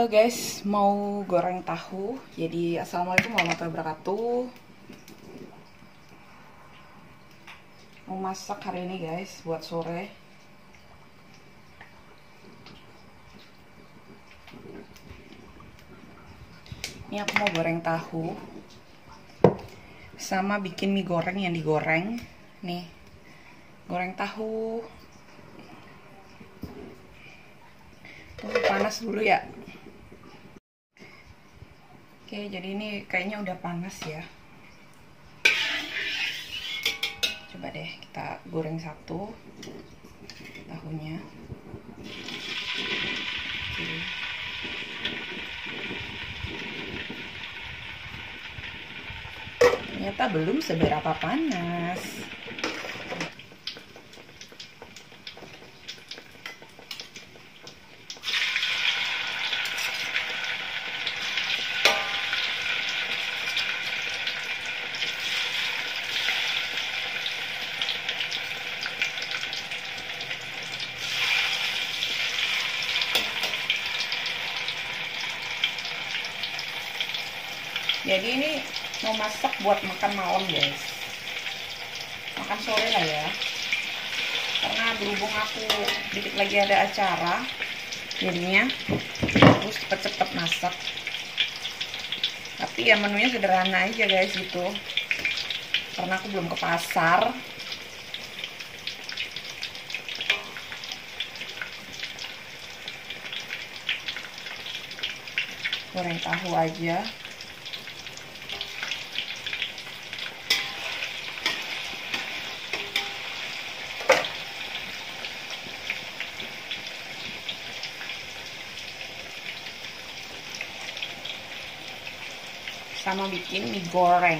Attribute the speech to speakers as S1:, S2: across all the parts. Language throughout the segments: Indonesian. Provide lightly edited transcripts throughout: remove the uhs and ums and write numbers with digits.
S1: Halo guys, mau goreng tahu. Jadi assalamualaikum warahmatullahi wabarakatuh. Mau masak hari ini guys, buat sore. Ini aku mau goreng tahu, sama bikin mie goreng yang digoreng. Nih, goreng tahu. Tunggu panas dulu ya. Oke, jadi ini kayaknya udah panas ya. Coba deh kita goreng satu tahunya. Oke. Ternyata belum seberapa panas. Jadi ini mau masak buat makan malam guys, makan sore lah ya, karena berhubung aku dikit lagi ada acara, jadinya harus cepet-cepet masak. Tapi ya menunya sederhana aja guys gitu, karena aku belum ke pasar. Goreng tahu aja. Sama bikin mie goreng.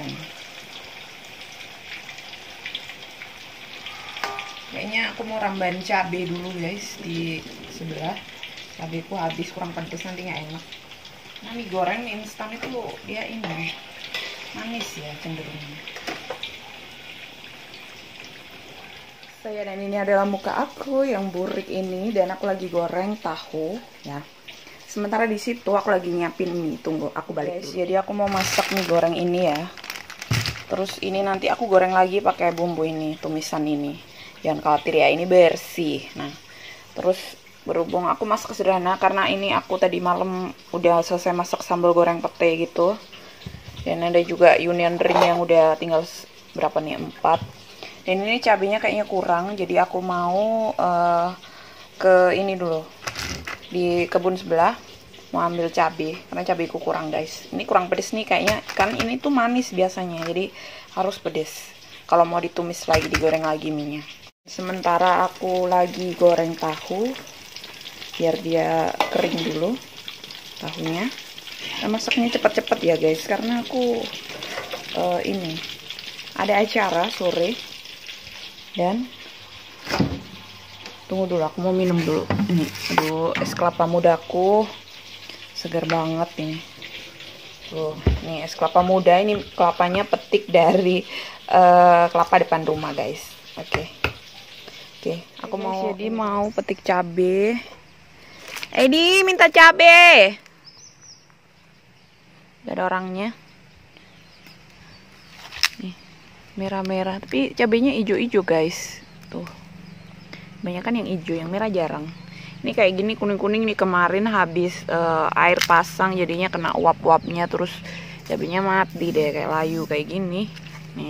S1: Kayaknya aku mau rambahin cabai dulu guys di sebelah. Cabaiku habis, kurang pedes, nanti nggak enak. Nah, mie goreng mie instan itu dia ini manis ya cenderungnya. Dan ini adalah muka aku yang burik ini, dan aku lagi goreng tahu ya. Sementara di situ aku lagi nyiapin mie. Tunggu, aku balik dulu. Jadi aku mau masak mie goreng ini ya. Terus ini nanti aku goreng lagi pakai bumbu ini, tumisan ini. Jangan khawatir ya, ini bersih. Nah, terus berhubung aku masak sederhana karena ini aku tadi malam udah selesai masak sambal goreng pete gitu. Dan ada juga Union Ring yang udah tinggal berapa nih, 4. Dan ini cabenya kayaknya kurang, jadi aku mau ke ini dulu, di kebun sebelah mau ambil cabai karena cabaiku kurang guys. Ini kurang pedes nih kayaknya, kan ini tuh manis biasanya, jadi harus pedes kalau mau ditumis lagi, digoreng lagi minyak. Sementara aku lagi goreng tahu biar dia kering dulu tahunya. Nah, masaknya cepet-cepet ya guys, karena aku ini ada acara sore. Dan tunggu dulu, aku mau minum dulu. Ini, aduh, es kelapa mudaku segar banget ini. Tuh, ini es kelapa muda, ini kelapanya petik dari kelapa depan rumah guys. Oke, aku mau jadi mau petik cabe. Edi minta cabe. Gak ada orangnya. Nih, merah-merah, tapi cabenya hijau-hijau guys. Tuh. Banyak kan yang hijau, yang merah jarang. Ini kayak gini kuning-kuning nih, kemarin habis air pasang jadinya kena uap-uapnya, terus cabenya mati deh kayak layu kayak gini. Nih.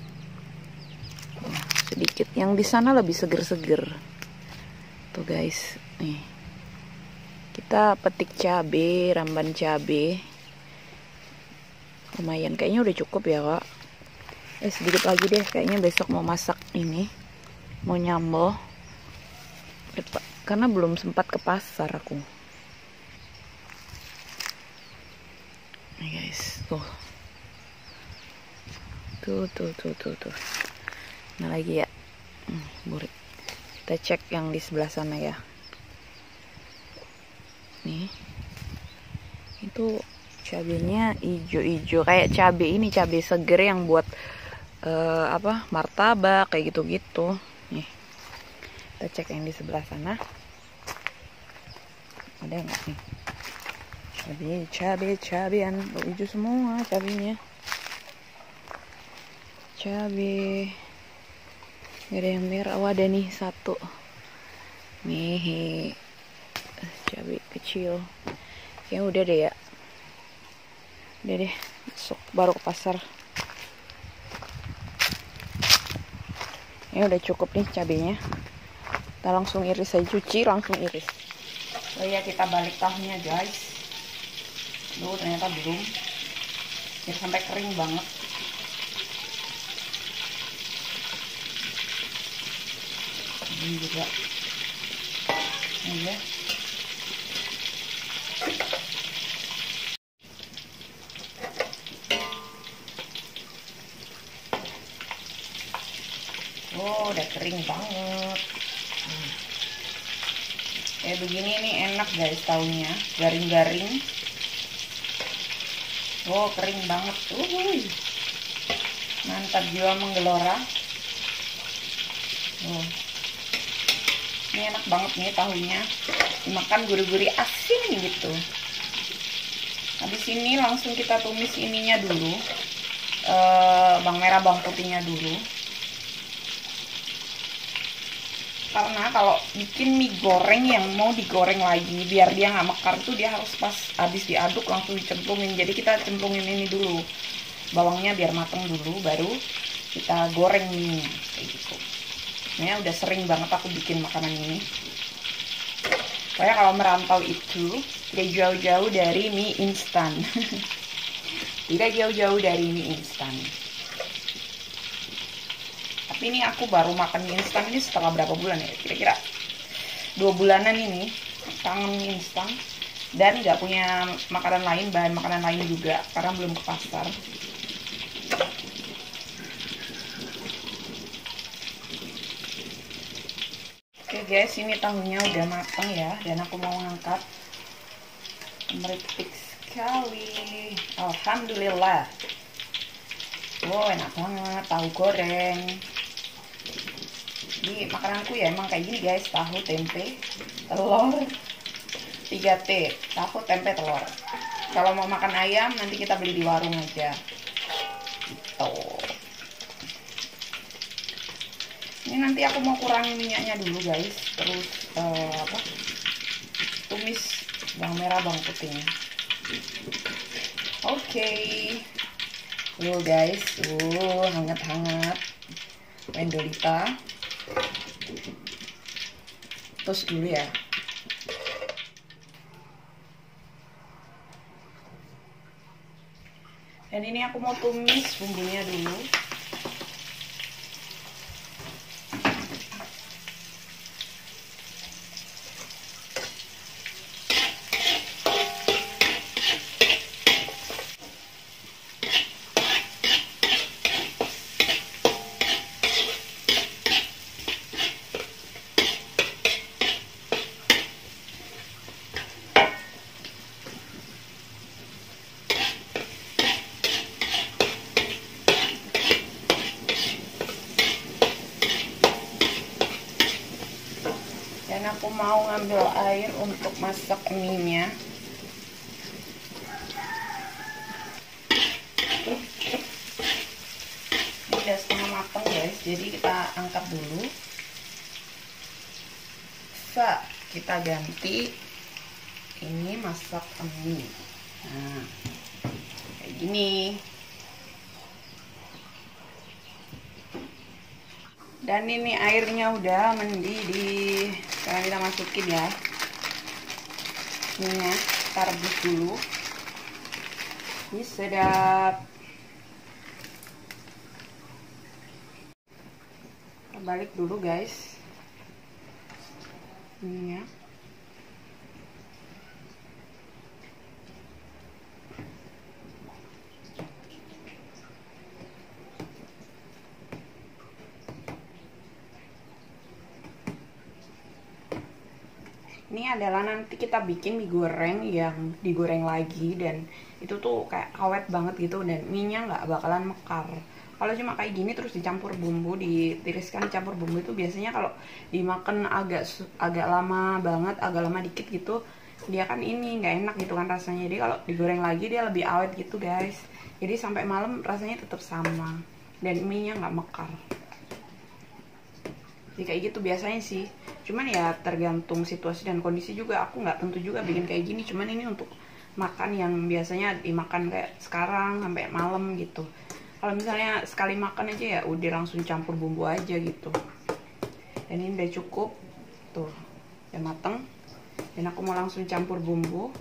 S1: Sedikit yang di sana lebih seger-seger. Tuh guys, nih. Kita petik cabe, ramban cabe. Lumayan, kayaknya udah cukup ya, Kak. Sedikit lagi deh, kayaknya besok mau masak ini. Mau nyambel. Karena belum sempat ke pasar aku. Nih guys, tuh. Tuh. Nah lagi ya. Burik. Kita cek yang di sebelah sana ya. Nih. Itu cabenya hijau-hijau kayak cabai ini, cabai seger yang buat martabak kayak gitu-gitu. Nih. Kita cek yang di sebelah sana. Ada nggak nih? Cabai-cabean hijau semua cabenya. Cabai. Gak ada yang merah. Oh, ada nih satu. Nih. Cabai kecil. Kayaknya udah deh ya. Udah deh. Besok baru ke pasar. Ini udah cukup nih cabenya. Kita langsung iris aja, cuci langsung iris. Oh ya, kita balik tahunya guys. Duh, ternyata belum. Biar sampai kering banget. Ini juga. Ini ya. Oh, udah kering banget. Kayak begini nih enak guys taunya, garing-garing. Oh, kering banget. Mantap jiwa menggelora. Oh. Ini enak banget nih tahunya. Dimakan gurih-gurih asin gitu. Habis ini langsung kita tumis ininya dulu. Bawang merah, bawang putihnya dulu. Karena kalau bikin mie goreng yang mau digoreng lagi biar dia nggak mekar tuh dia harus pas habis diaduk langsung dicemplungin. Jadi kita cemplungin ini dulu bawangnya biar mateng dulu, baru kita goreng mie kayak gitu. Nah, udah sering banget aku bikin makanan ini. Soalnya kalau merantau itu tidak jauh-jauh dari mie instan. Tidak jauh-jauh dari mie instan. Tapi ini aku baru makan mie instan ini setelah berapa bulan ya? Kira-kira 2 bulanan ini. Kangen mie instan. Dan nggak punya makanan lain, bahan makanan lain juga. Karena belum ke pasar. Oke guys, ini tahunya udah matang ya. Dan aku mau ngangkat. Meritik sekali. Alhamdulillah. Wow, enak banget. Tahu goreng. Di makananku ya emang kayak gini guys, tahu, tempe, telur, 3T, tahu, tempe, telur. Kalau mau makan ayam nanti kita beli di warung aja. Gitu. Ini nanti aku mau kurangin minyaknya dulu guys, terus tumis bawang merah, bawang putihnya. Oke. Guys, hangat-hangat. Mendolita. Terus dulu ya. Dan ini aku mau tumis bumbunya dulu. Dan aku mau ngambil air untuk masak mie-nya. Ini udah setengah matang guys, jadi kita angkat dulu. Kita ganti ini masak mie. Nah, kayak gini. Dan ini airnya udah mendidih. Sekarang kita masukin ya. Minyak, kita rebus dulu. Ini sedap. Kita balik dulu guys. Minyak. Ini adalah nanti kita bikin mie goreng yang digoreng lagi, dan itu tuh kayak awet banget gitu, dan mie-nya nggak bakalan mekar. Kalau cuma kayak gini terus dicampur bumbu, ditiriskan dicampur bumbu, itu biasanya kalau dimakan agak lama banget, agak lama dikit gitu, dia kan ini nggak enak gitu kan rasanya. Jadi kalau digoreng lagi dia lebih awet gitu guys. Jadi sampai malam rasanya tetap sama dan mie-nya nggak mekar. Jadi kayak gitu biasanya sih. Cuman ya tergantung situasi dan kondisi juga. Aku nggak tentu juga bikin kayak gini. Cuman ini untuk makan yang biasanya dimakan kayak sekarang sampai malam gitu. Kalau misalnya sekali makan aja ya udah langsung campur bumbu aja gitu. Dan ini udah cukup. Tuh, udah mateng. Dan aku mau langsung campur bumbu.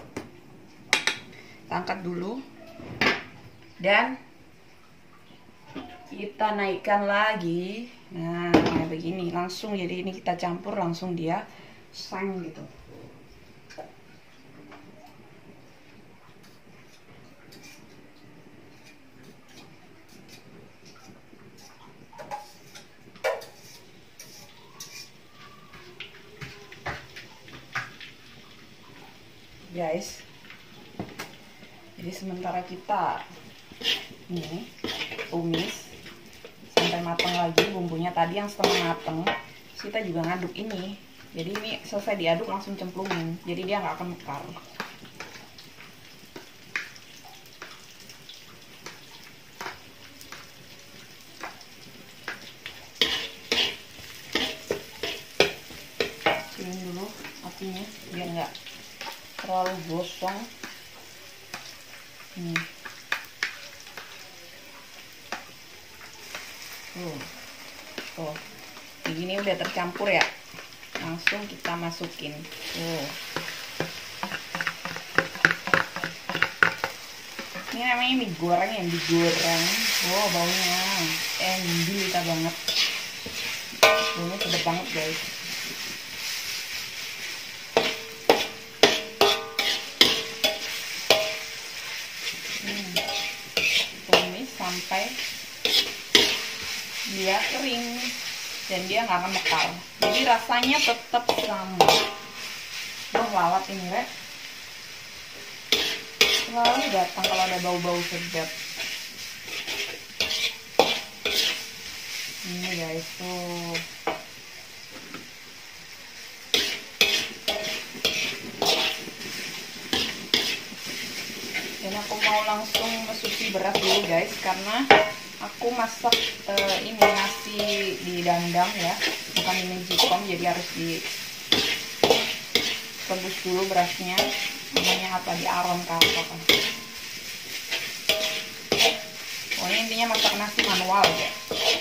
S1: Kita angkat dulu. Dan kita naikkan lagi. Nah, kayak begini langsung. Jadi ini kita campur langsung dia sang gitu. Guys, jadi sementara kita ini tumis sampai matang lagi bumbunya tadi yang setengah mateng, kita juga ngaduk ini. Jadi ini selesai diaduk langsung cemplungin, jadi dia nggak akan mekar. Kecilin dulu apinya biar nggak terlalu gosong. Tuh, begini udah tercampur ya. Langsung kita masukin. Ini namanya mie goreng yang digoreng. Baunya gila banget. Baunya sedap banget guys. Tumis sampai dia kering dan dia nggak akan mekar. Jadi rasanya tetap sama. Lalat ini rek. Selalu datang kalau ada bau-bau sedap. Ini guys tuh. Dan aku mau langsung mesuci beras dulu guys, karena aku masak ini nasi di dandang ya, bukan ini jikom, jadi harus direbus dulu berasnya. Namanya apa, diaron ke apa kan. Pokoknya intinya masak nasi manual ya.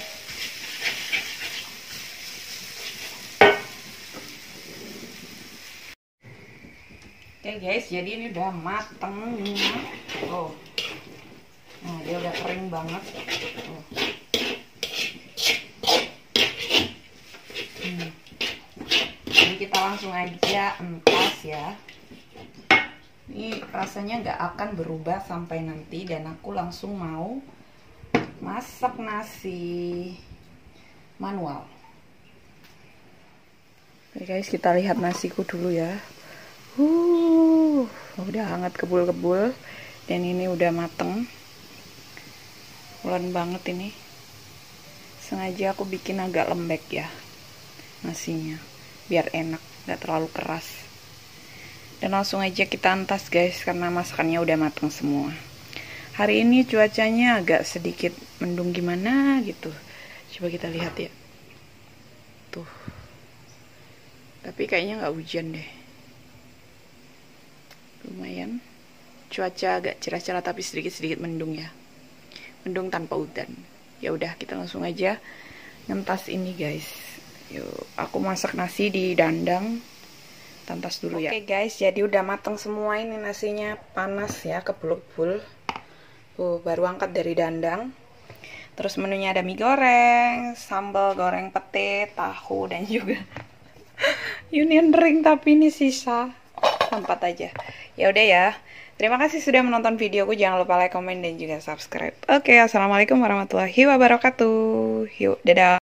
S1: Oke guys, jadi ini udah mateng. Oh. Nah, dia udah kering banget. Tuh. Jadi kita langsung aja entas ya. Ini rasanya nggak akan berubah sampai nanti. Dan aku langsung mau masak nasi manual. Oke guys, kita lihat nasiku dulu ya. Udah hangat kebul-kebul. Dan ini udah mateng. Ulen banget ini. Sengaja aku bikin agak lembek ya nasinya, biar enak, gak terlalu keras. Dan langsung aja kita antas guys, karena masakannya udah matang semua. Hari ini cuacanya agak sedikit mendung gimana gitu. Coba kita lihat ya. Tuh. Tapi kayaknya gak hujan deh. Lumayan. Cuaca agak cerah-cerah tapi sedikit-sedikit mendung ya. Mendung tanpa udan. Ya udah, kita langsung aja ngentas ini guys. Yuk, aku masak nasi di dandang. Tantas dulu ya. Oke guys, jadi udah mateng semua ini nasinya, panas ya, kebul-kebul. Baru angkat dari dandang. Terus menunya ada mie goreng, sambal goreng pete, tahu, dan juga union ring, tapi ini sisa. Tempat aja. Ya udah ya. Terima kasih sudah menonton videoku. Jangan lupa like, komen, dan juga subscribe. Oke, assalamualaikum warahmatullahi wabarakatuh. Yuk, dadah.